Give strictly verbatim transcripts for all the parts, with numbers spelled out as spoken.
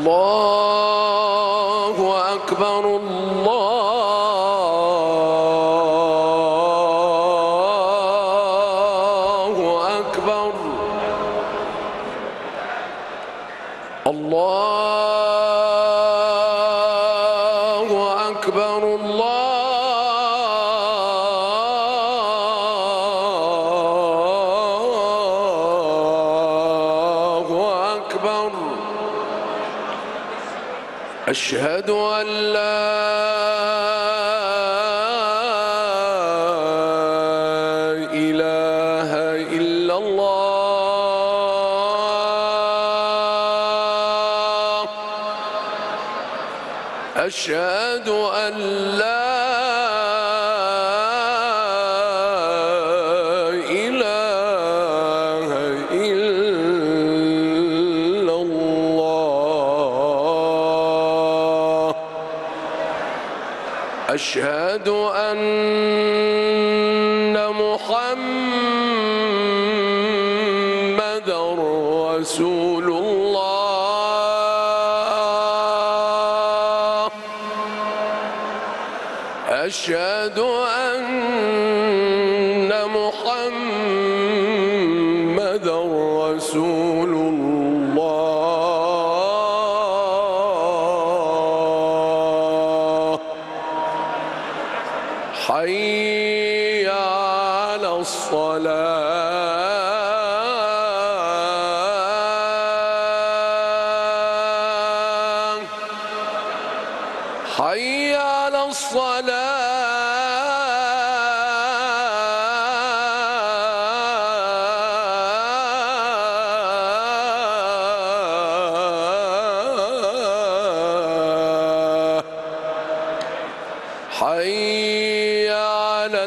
الله أكبر الله أكبر الله أكبر الله أكبر. أشهد أن لا إله إلا الله. أشهد أن لا إله إلا الله. أشهد أن محمدًا رسول الله. أشهد أن محمدًا رسول الله. حي على الصلاة. حي على الصلاة. حي على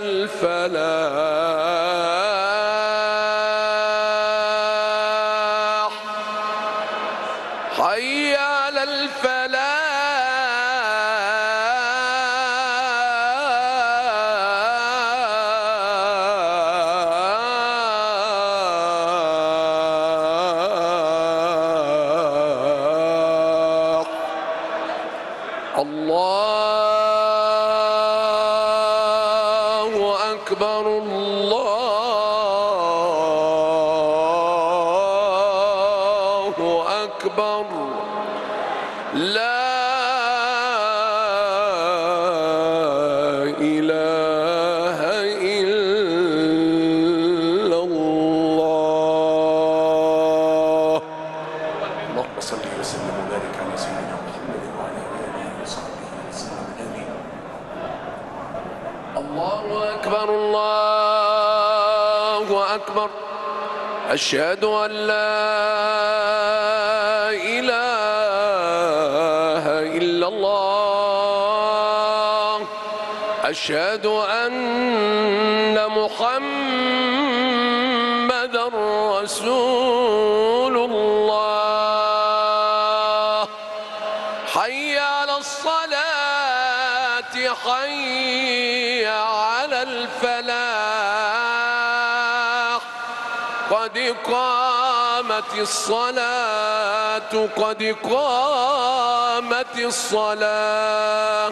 الفلاح. حي على الفلاح. الله أكبر الله أكبر. لا إله إلا الله. اللهم صل وسلم وبارك على سيدنا محمد وعلى آله وصحبه وسلم. آمين. الله أكبر الله أكبر. أشهد أن لا إله إلا الله. أشهد أن محمدًا رسول الله. حي على الصلاة. حي على الفلاح. قد قامت الصلاة. قد قامت الصلاة.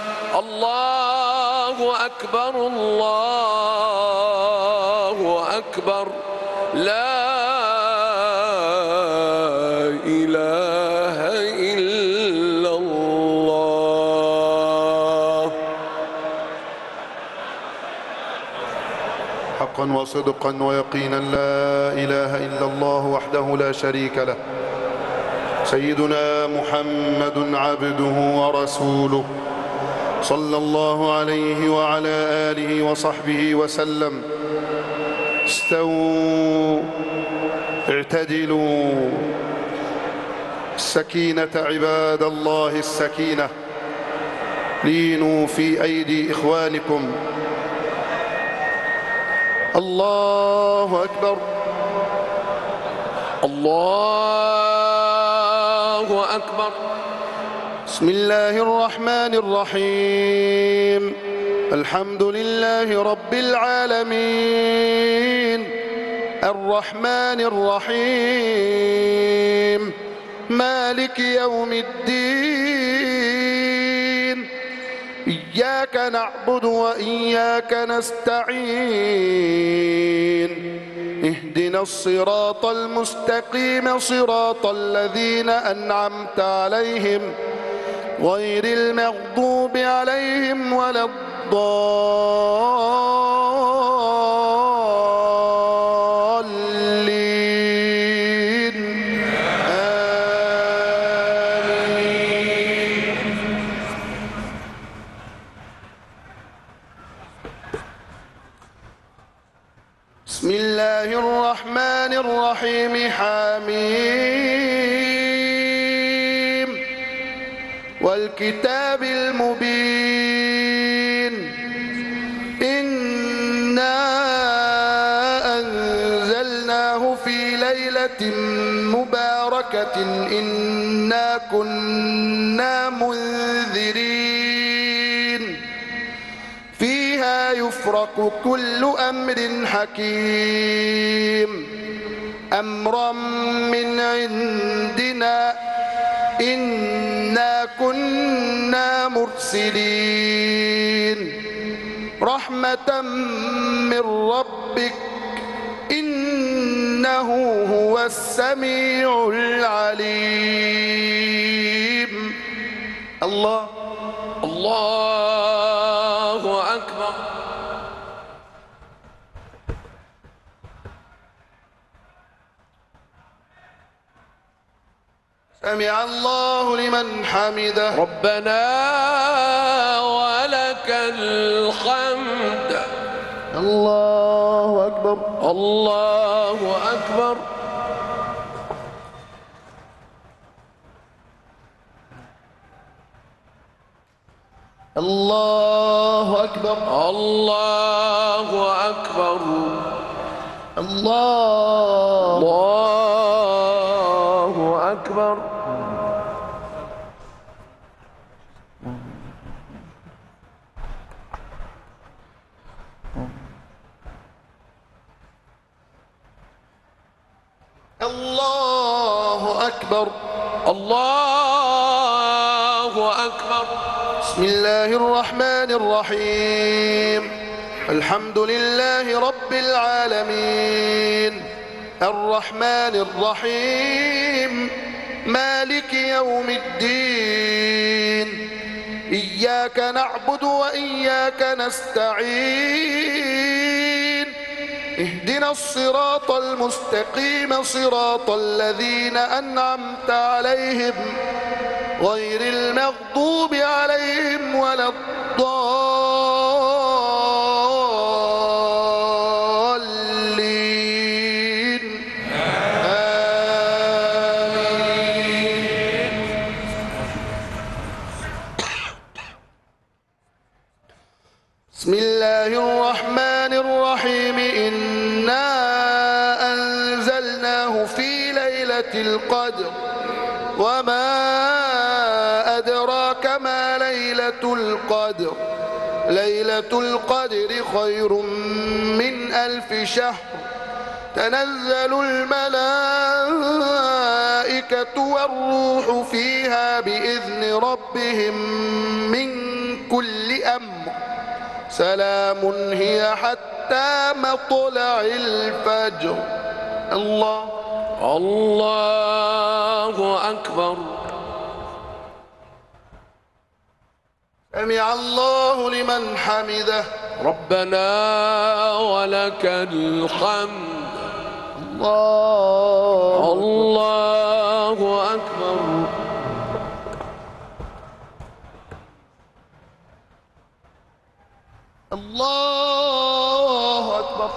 الله أكبر الله أكبر. لا إله إلا الله. حقا وصدقا ويقينا لا إله إلا الله وحده لا شريك له. سيدنا محمد عبده ورسوله صلى الله عليه وعلى آله وصحبه وسلم. استووا اعتدلوا. السكينة عباد الله، السكينة. لينوا في أيدي إخوانكم. الله أكبر. الله أكبر. بسم الله الرحمن الرحيم. الحمد لله رب العالمين الرحمن الرحيم مالك يوم الدين إياك نعبد وإياك نستعين اهدنا الصراط المستقيم صراط الذين أنعمت عليهم غير المغضوب عليهم ولا الضالين آمين. بسم الله الرحمن الرحيم حميم والكتاب المبين إنا أنزلناه في ليلة مباركة إنا كنا منذرين فيها يفرق كل أمر حكيم أمرا من عندنا إنا كنا مرسلين رحمة من ربك إنه هو السميع العليم. الله الله أكبر. سمع الله لمن حمده. ربنا ولك الحمد. الله أكبر. الله أكبر. الله أكبر. الله أكبر. الله الله أكبر. الله أكبر. الله أكبر. بسم الله الرحمن الرحيم الحمد لله رب العالمين الرحمن الرحيم مالك يوم الدين إياك نعبد وإياك نستعين اهدنا الصراط المستقيم صراط الذين أنعمت عليهم غير المغضوب عليهم ولا الضالين آمين. بسم الله الرحمن الرحيم إنا أنزلناه في ليلة القدر وما أدراك ما ليلة القدر ليلة القدر خير من ألف شهر تنزل الملائكة والروح فيها بإذن ربهم من كل أمر سلام هي حتى مطلع الفجر. الله الله أكبر. سمع الله لمن حمده. ربنا ولك الحمد. الله الله أكبر. الله أكبر.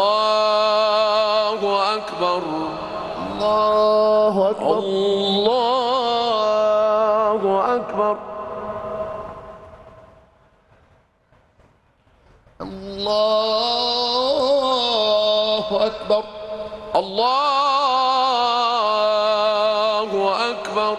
الله أكبر. الله أكبر. الله أكبر. الله أكبر. الله أكبر.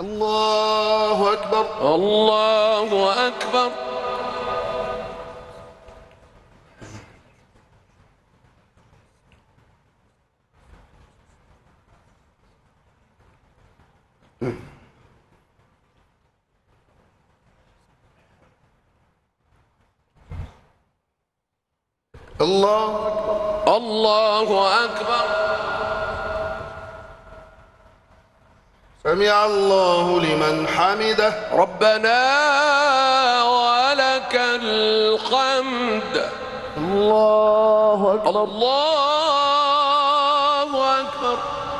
الله أكبر. الله أكبر. الله أكبر. الله أكبر. سمع الله لمن حمده. ربنا ولك الحمد. الله أكبر. الله أكبر.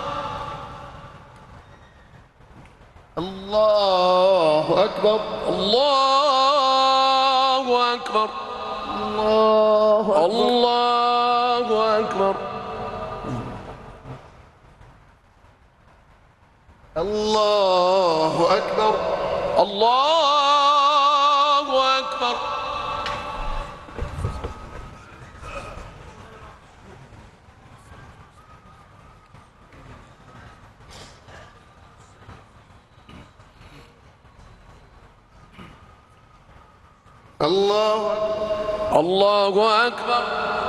الله أكبر. الله أكبر. الله أكبر. الله أكبر. الله أكبر. الله أكبر. الله الله أكبر.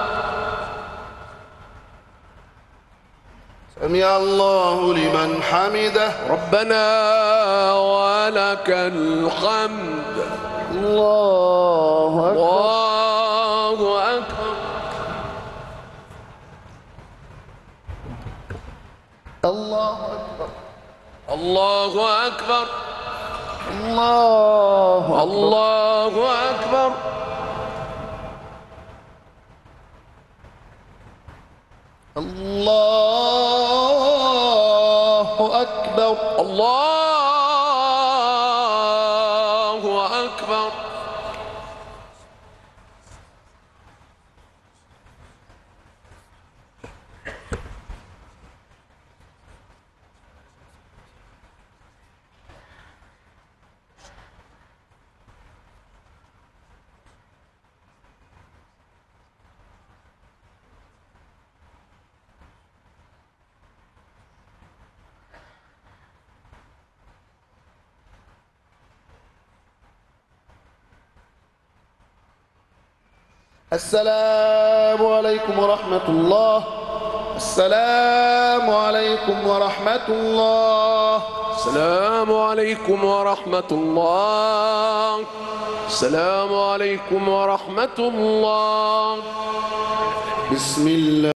سمع الله لمن حمده. ربنا ولك الحمد. الله أكبر. الله أكبر. الله أكبر. الله أكبر. الله أكبر. الله أكبر. الله أكبر. الله أكبر. السلام عليكم ورحمة الله. السلام عليكم ورحمة الله. السلام عليكم ورحمة الله. السلام عليكم ورحمة الله. بسم الله